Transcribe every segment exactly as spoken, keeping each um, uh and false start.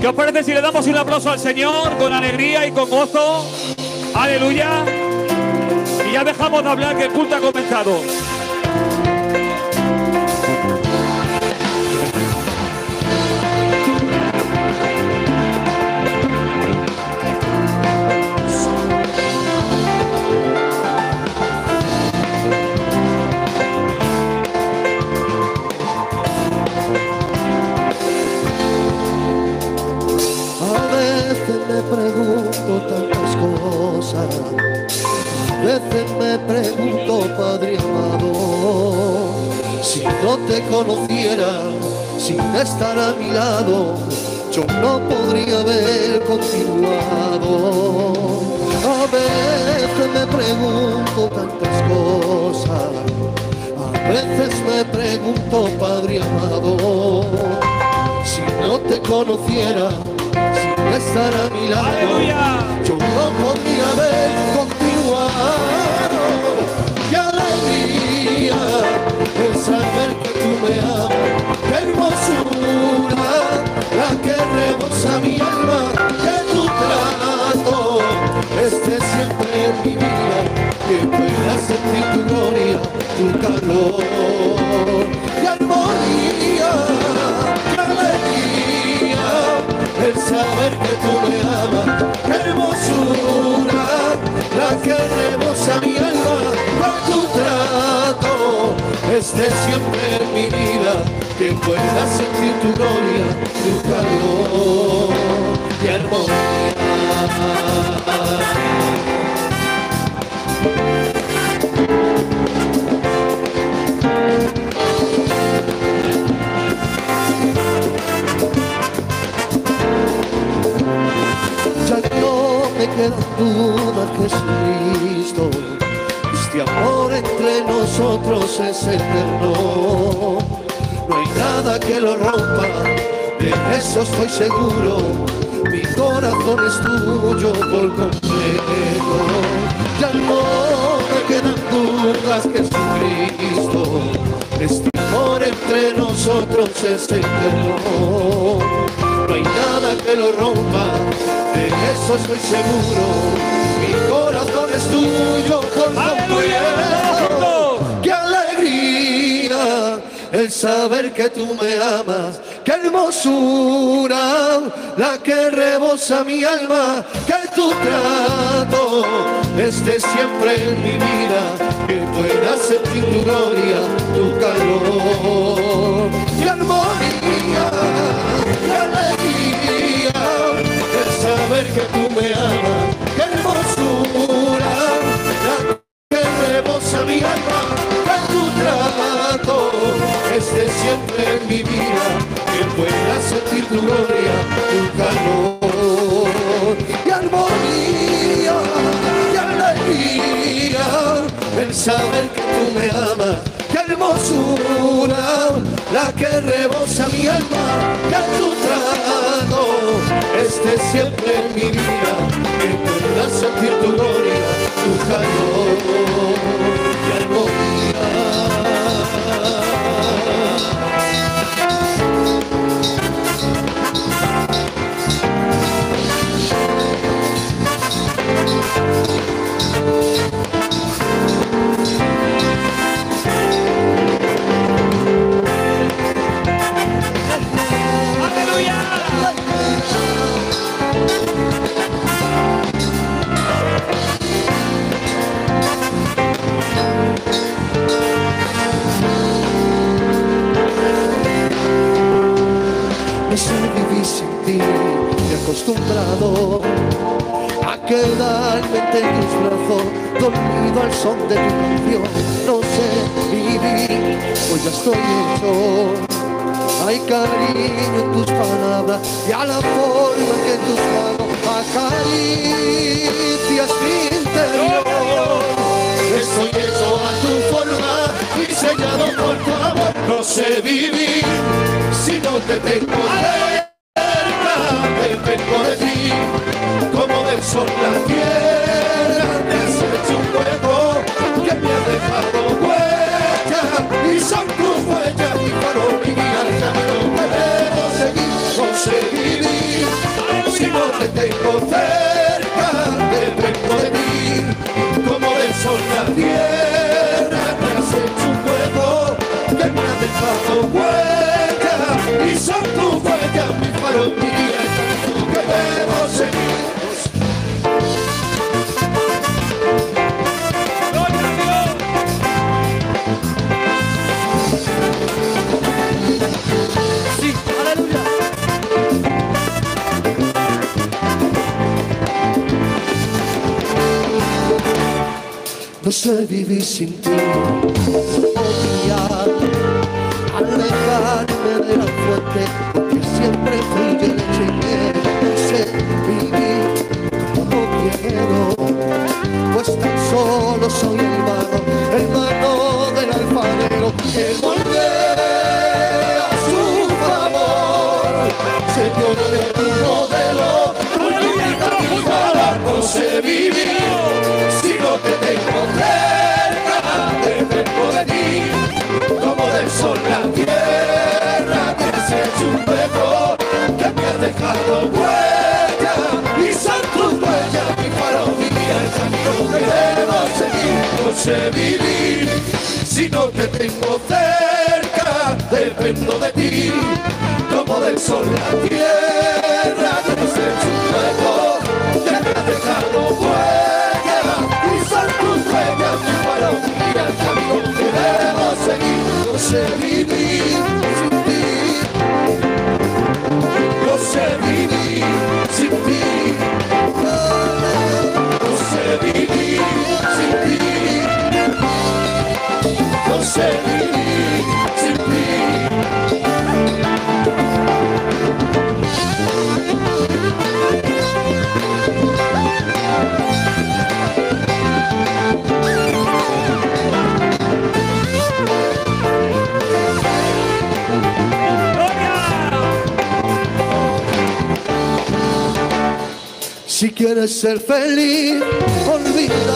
¿Qué os parece si le damos un aplauso al Señor con alegría y con gozo? Aleluya. Y ya dejamos de hablar, que el culto ha comenzado. Me pregunto tantas cosas, a veces me pregunto, Padre amado, si no te conociera, sin estar a mi lado, yo no podría haber continuado. A veces me pregunto tantas cosas, a veces me pregunto, Padre amado, si no te conociera, sin estar a mi lado, ¡aleluya!, yo no podría haber continuado. ¡Qué alegría el saber que tú me amas! ¡Qué hermosura la que rebosa mi alma! ¡Que tu trato esté siempre en mi vida! ¡Que pueda sentir tu gloria, tu calor! ¡Qué armonía! ¡Qué alegría el saber que tú me amas! ¡Qué hermosura la que rebosa mi alma! ¡Que tu trato esté siempre en mi vida! ¡Que pueda sentir tu gloria, tu calor! ¡Qué armonía! Me quedan dudas, Jesucristo, este amor entre nosotros es eterno, no hay nada que lo rompa, de eso estoy seguro, mi corazón es tuyo por completo. Ya no me quedan dudas, Jesucristo, este amor entre nosotros es eterno, no hay nada que lo rompa, de eso estoy seguro, mi corazón es tuyo por completo. ¡Qué alegría el saber que tú me amas! ¡Qué hermosura la que rebosa mi alma! ¡Que tu trato esté siempre en mi vida! ¡Que pueda sentir tu gloria, tu calor! ¡Qué armonía! ¡Qué alegría el saber que tú me amas! ¡Qué hermosura la que rebosa mi alma! ¡Que tu trato esté siempre en mi vida! ¡Que pueda sentir tu gloria, tu calor! ¡Qué armonía! ¡Qué alegría el saber que tú me amas! ¡Qué hermosura la que rebosa mi alma! ¡Que tu trato esté siempre en mi vida! ¡Que pueda sentir tu gloria, tu calor! ¡Qué armonía! No sé vivir sin ti, me he acostumbrado a quedarme entre tus brazos, dormido al son de tu canción. No sé vivir, pues ya estoy hecho. Hay cariño en tus palabras y a la forma que tus manos acaricias mi interior. Estoy hecho a tu forma y sellado por tu amor. No sé vivir si no te tengo cerca, dependo de ti, como del sol la tierra. Me has hecho un hueco que me ha dejado huella, y son tus huellas mi faro, mi guía, el camino que debo seguir. No sé vivir. Si no te tengo cerca, dependo de ti. Como del sol la tierra, me has hecho un juego que me ha dejado huella. Y son tus huellas, mi faro, mi guía, el camino que debo seguir. Sí, aleluya. No sé vivir sin ti, odiar, alejarme de la fuente que siempre fui yo leche y miel. No sé vivir como quiero, pues tan solo soy el mano, el mano del alfarero que volver a su favor. Señor, de tu modelo, mi valor. No sé vivir si no te tengo cerca, dependo de ti. Como del sol la tierra, que has hecho un hueco que me has dejado huella. Y son tus huellas, mi faro, mi guía, el camino que debo seguir. No sé vivir si no te tengo cerca, dependo de ti. Como del sol la tierra, que has hecho un hueco que me has dejado huella. Y son tus huellas, mi faro, mi guía, el camino que debo seguir. No sé vivir sin ti, no sé vivir sin ti, no sé vivir sin ti, no sé vivir sin ti. Si quieres ser feliz, olvida.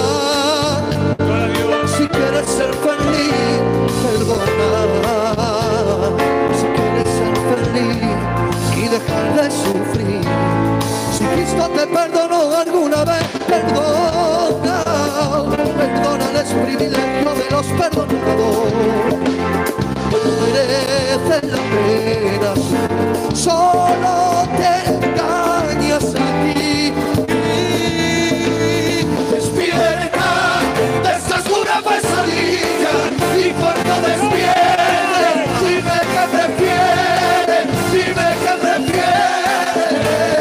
Si quieres ser feliz, perdona. Si quieres ser feliz y dejar de sufrir, si Cristo te perdonó alguna vez, perdona. Perdona, es privilegio de los perdonados. No mereces la pena, solo te engañas a ti. Despierta de esta oscura pesadilla y cuando despiertes, dime que prefieres, dime que prefieres.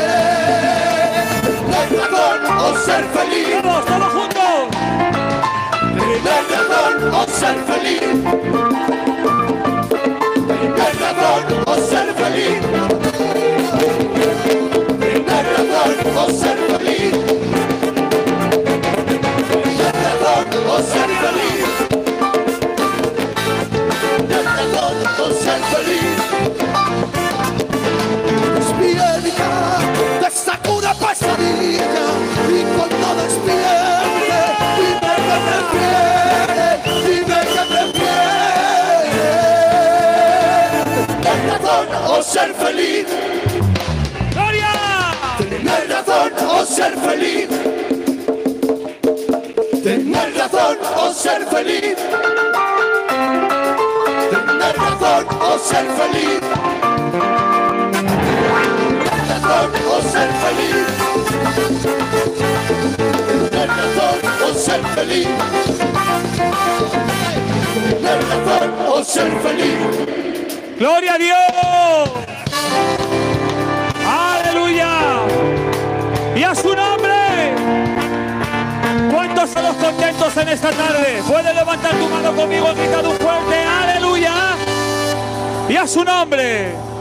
¿Tener razón o ser feliz? ¡Vamos, todos juntos! ¿Tener razón o ser feliz? ¿Tener razón o ser feliz? ¿Tener razón o ser feliz? O ser feliz, de razón o ser feliz. Despierta de esta cura pesadilla y cuando despierte, dime que prefieres, dime que prefieres. De razón o ser feliz, ¡Gloria! tener razón o ser feliz. Tener razón o ser feliz. Tener razón o ser feliz. Tener razón o ser feliz. Tener razón o ser feliz. Tener razón o ser feliz. ¡Gloria a Dios! ¡Aleluya! ¡Y a su nombre! ¿Cuántos estamos contentos en esta tarde? Puedes levantar tu mano conmigo, gritando un fuerte aleluya. Y a su nombre.